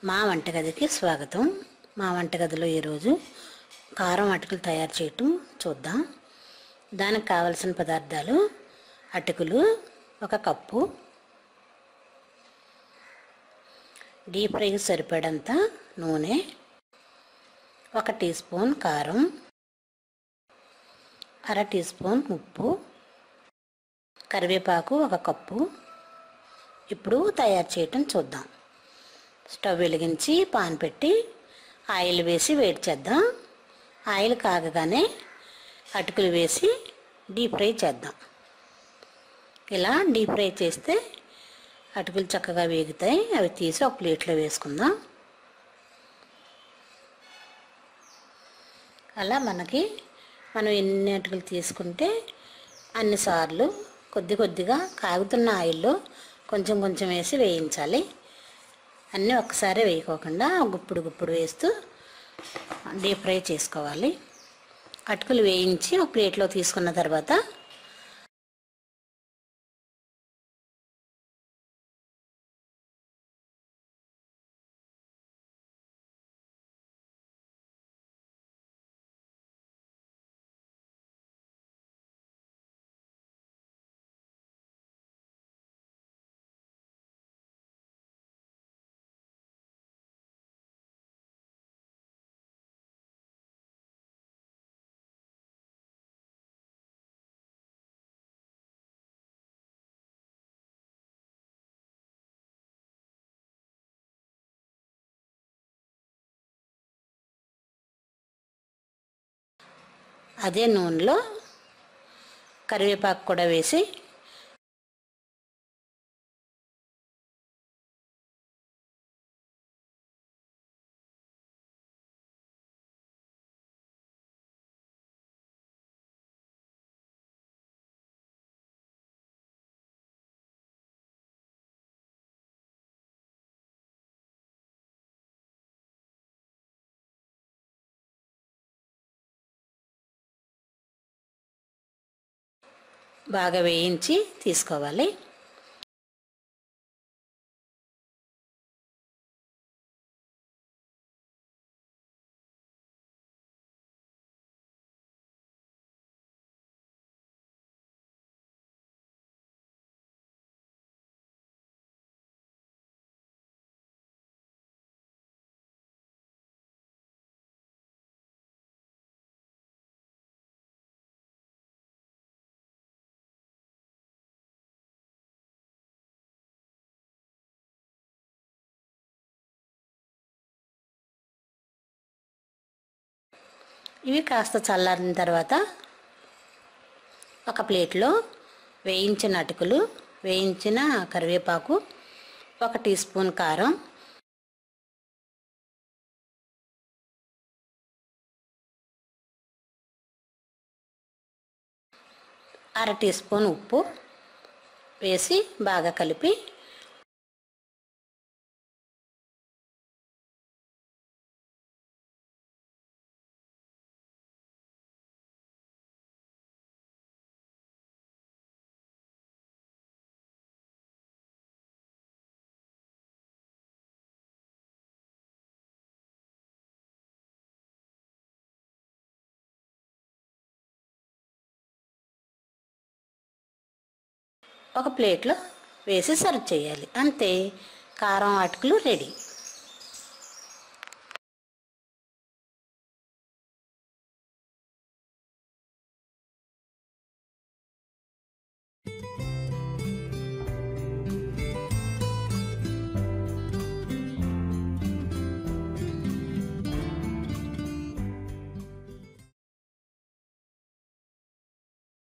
మా వంటగదికి స్వాగతం. మా వంటగదిలో ఈరోజు కారం అటుకులు తయారు చేయటం చూద్దాం. దానికి కావలసిన పదార్థాలు: అటుకులు 1 కప్పు, డీప్ ఫ్రైకి సరిపడంత నూనె, 1 టీ స్పూన్ కారం, 1/2 టీ స్పూన్ ఉప్పు, కరివేపాకు 1 కప్పు. ఇప్పుడు తయారు చేయటం చూద్దాం. స్టవ్ వెలిగించి పాన్ పెట్టి ఆయిల్ వేసి వేడి చేద్దాం. ఆయిల్ కాగగానే అటుకులు వేసి డీప్ ఫ్రై చేద్దాం. ఇలా డీప్ ఫ్రై చేస్తే అటుకులు చక్కగా వేగుతాయి. అవి తీసి ఒక ప్లేట్లో వేసుకుందాం. అలా మనం ఎన్ని అటుకులు తీసుకుంటే అన్నిసార్లు కొద్ది కొద్దిగా కాగుతున్న ఆయిల్లో కొంచెం కొంచెం వేసి వేయించాలి. అన్నీ ఒక్కసారి వేయకోకుండా గుప్పుడు గుప్పుడు వేస్తూ డీప్ ఫ్రై చేసుకోవాలి. అటుకులు వేయించి ఒక ప్లేట్లో తీసుకున్న తర్వాత అదే నూనెలో కరివేపాకు కూడా వేసి బాగా వేయించి తీసుకోవాలి. ఇవి కాస్త చల్లారిన తర్వాత ఒక ప్లేట్లో వేయించిన అటుకులు, వేయించిన కరివేపాకు, 1 టీ స్పూన్ కారం, 1/2 టీ స్పూన్ ఉప్పు వేసి బాగా కలిపి ఒక ప్లేట్లో వేసి సర్వ్ చేయాలి. అంతే, కారం అటుకులు రెడీ.